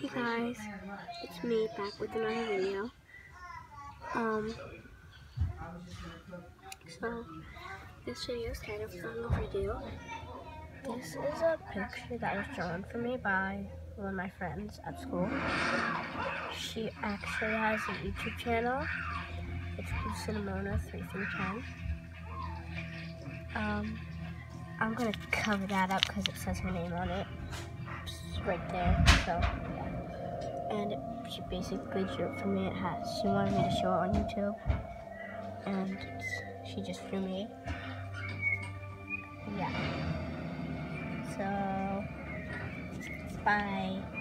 Hey guys, it's me back with another video. So this video is kind of long overdue. This is a picture that was drawn for me by one of my friends at school. She actually has a YouTube channel. It's Cinnamona3310. I'm gonna cover that up because it says her name on it. It's right there. So yeah. And she basically drew it for me. She wanted me to show it on YouTube, and she just drew me. Yeah. So, bye.